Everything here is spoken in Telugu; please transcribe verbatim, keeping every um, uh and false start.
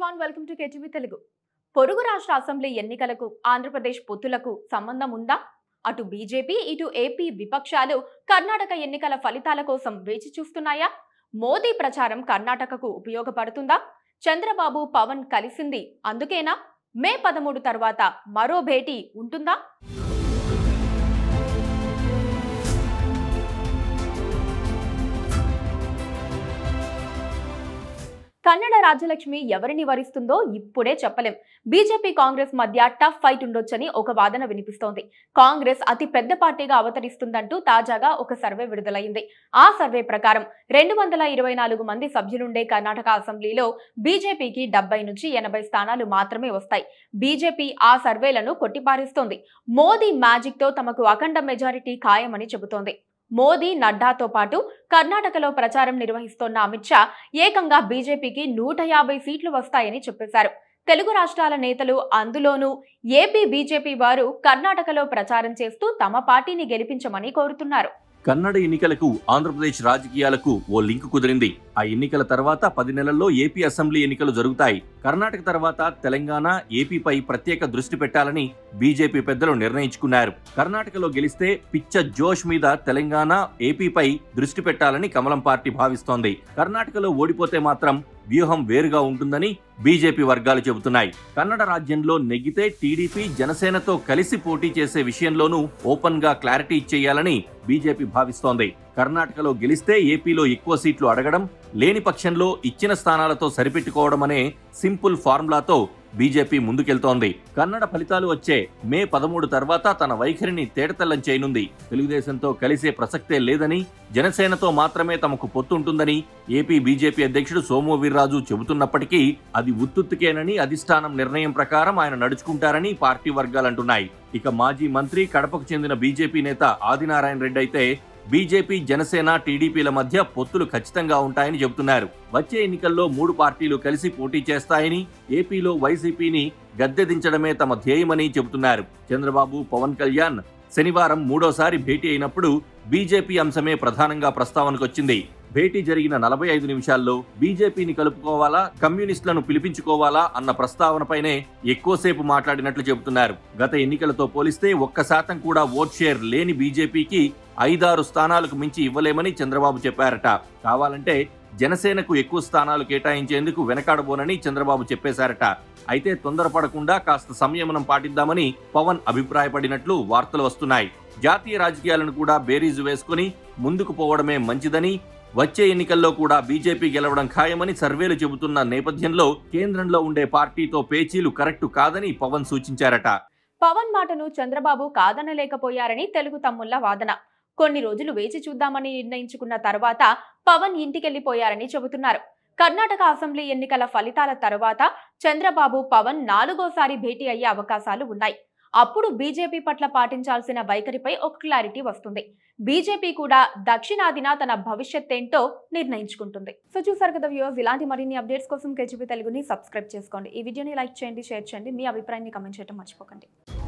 Everyone, welcome to KTV Telugu. పొరుగు రాష్ట్ర అసెంబ్లీ ఎన్నికలకు ఆంధ్రప్రదేశ్ పొత్తులకు సంబంధం ఉందా? అటు బీజేపీ ఇటు ఏపీ విపక్షాలు కర్ణాటక ఎన్నికల ఫలితాల కోసం వేచి చూస్తున్నాయా? మోదీ ప్రచారం కర్ణాటకకు ఉపయోగపడుతుందా? చంద్రబాబు పవన్ కలిసింది అందుకేనా? మే పదమూడు తర్వాత మరో భేటీ ఉంటుందా? కన్నడ రాజ్యలక్ష్మి ఎవరిని వరిస్తుందో ఇప్పుడే చెప్పలేం. బీజేపీ కాంగ్రెస్ మధ్య టఫ్ ఫైట్ ఉండొచ్చని ఒక వాదన వినిపిస్తోంది. కాంగ్రెస్ అతి పెద్ద పార్టీగా అవతరిస్తుందంటూ తాజాగా ఒక సర్వే విడుదలైంది. ఆ సర్వే ప్రకారం రెండు వందల ఇరవై నాలుగు మంది సభ్యులుండే కర్ణాటక అసెంబ్లీలో బీజేపీకి డెబ్బై నుంచి ఎనభై స్థానాలు మాత్రమే వస్తాయి. బీజేపీ ఆ సర్వేలను కొట్టిపారేస్తోంది. మోదీ మ్యాజిక్ తో తమకు అఖండ మెజారిటీ ఖాయమని చెబుతోంది. మోదీ, నడ్డాతో పాటు కర్ణాటకలో ప్రచారం నిర్వహిస్తోన్న అమిత్ షా ఏకంగా బీజేపీకి నూట యాభై సీట్లు వస్తాయని చెప్పేశారు. తెలుగు రాష్ట్రాల నేతలు, అందులోనూ ఏపీ బీజేపీ వారు కర్ణాటకలో ప్రచారం చేస్తూ తమ పార్టీని గెలిపించమని కోరుతున్నారు. కన్నడ ఎన్నికలకు ఆంధ్రప్రదేశ్ రాజకీయాలకు ఓ లింక్ కుదిరింది. ఆ ఎన్నికల తర్వాత పది నెలల్లో ఏపీ అసెంబ్లీ ఎన్నికలు జరుగుతాయి. కర్ణాటక తర్వాత తెలంగాణ, ఏపీపై ప్రత్యేక దృష్టి పెట్టాలని బీజేపీ పెద్దలు నిర్ణయించుకున్నారు. కర్ణాటకలో గెలిస్తే పిచ్చ జోష్ మీద తెలంగాణ, ఏపీపై దృష్టి పెట్టాలని కమలం పార్టీ భావిస్తోంది. కర్ణాటకలో ఓడిపోతే మాత్రం వ్యూహం వేరుగా ఉంటుందని బీజేపీ వర్గాలు చెబుతున్నాయి. కన్నడ రాజ్యంలో నెగ్గితే టీడీపీ, జనసేనతో కలిసి పోటీ చేసే విషయంలోనూ ఓపెన్ గా క్లారిటీ ఇచ్చేయాలని బీజేపీ భావిస్తోంది. కర్ణాటకలో గెలిస్తే ఏపీలో ఎక్కువ సీట్లు అడగడం, లేని పక్షంలో ఇచ్చిన స్థానాలతో సరిపెట్టుకోవడం అనే సింపుల్ ఫార్ములాతో బీజేపీ ముందుకెళ్తోంది. కన్నడ ఫలితాలు వచ్చే మే పదమూడు తర్వాత తన వైఖరిని తేటతెల్లం చేయనుంది. తెలుగుదేశంతో కలిసే ప్రసక్తే లేదని, జనసేనతో మాత్రమే తమకు పొత్తుంటుందని ఏపీ బీజేపీ అధ్యక్షుడు సోము వీర్రాజు చెబుతున్నప్పటికీ అది ఉత్తుత్తుకేనని, అధిష్టానం నిర్ణయం ప్రకారం ఆయన నడుచుకుంటారని పార్టీ వర్గాలంటున్నాయి. ఇక మాజీ మంత్రి, కడపకు చెందిన బీజేపీ నేత ఆదినారాయణ రెడ్డి అయితే బీజేపీ, జనసేన, టీడీపీల మధ్య పొత్తులు ఖచ్చితంగా ఉంటాయని చెబుతున్నారు. వచ్చే ఎన్నికల్లో మూడు పార్టీలు కలిసి పోటీ చేస్తాయని, ఏపీలో వైసీపీని గద్దెదించడమే తమ ధ్యేయమని చెబుతున్నారు. చంద్రబాబు, పవన్ కళ్యాణ్ శనివారం మూడోసారి భేటీ అయినప్పుడు బీజేపీ అంశమే ప్రధానంగా ప్రస్తావనకొచ్చింది. భేటీ జరిగిన నలభై ఐదు నిమిషాల్లో బీజేపీని కలుపుకోవాలా, కమ్యూనిస్టులను పిలిపించుకోవాలా అన్న ప్రస్తావనపైనే ఎక్కువసేపు మాట్లాడినట్లు చెబుతున్నారు. గత ఎన్నికలతో పోలిస్తే ఒక్క శాతం కూడా ఓట్ షేర్ లేని బీజేపీకి ఐదారు స్థానాలకు మించి ఇవ్వలేమని చంద్రబాబు చెప్పారట. కావాలంటే జనసేనకు ఎక్కువ స్థానాలు కేటాయించేందుకు వెనకాడబోనని చంద్రబాబు చెప్పేశారట. అయితే తొందరపడకుండా కాస్త సంయమనం పాటిద్దామని పవన్ అభిప్రాయపడినట్లు వార్తలు వస్తున్నాయి. జాతీయ రాజకీయాలను కూడా బేరీజు వేసుకుని ముందుకు పోవడమే మంచిదని, వచ్చే ఎన్నికల్లో కూడా బీజేపీ గెలవడం ఖాయమని సర్వేలు చెబుతున్న నేపథ్యంలో కేంద్రంలో ఉండే పార్టీతో పేచీలు కరెక్టు కాదని పవన్ సూచించారట. పవన్ మాటను చంద్రబాబు కాదనలేకపోయారని తెలుగు తమ్ముళ్ల వాదన. కొన్ని రోజులు వేచి చూద్దామని నిర్ణయించుకున్న తర్వాత పవన్ ఇంటికెళ్లిపోయారని చెబుతున్నారు. కర్ణాటక అసెంబ్లీ ఎన్నికల ఫలితాల తర్వాత చంద్రబాబు, పవన్ నాలుగోసారి భేటీ అయ్యే అవకాశాలు ఉన్నాయి. అప్పుడు బీజేపీ పట్ల పాటించాల్సిన వైఖరిపై ఒక క్లారిటీ వస్తుంది. బీజేపీ కూడా దక్షిణాదిన తన భవిష్యత్ ఏంటో నిర్ణయించుకుంటుంది. సో చూసారు కదా వ్యూవర్స్, ఇలాంటి మరిన్ని అప్డేట్స్ కోసం కేటీవీ తెలుగుని సబ్స్క్రైబ్ చేసుకోండి. ఈ వీడియోని లైక్ చేయండి, షేర్ చేయండి, మీ అభిప్రాయాన్ని కమెంట్ చేయడం మర్చిపోకండి.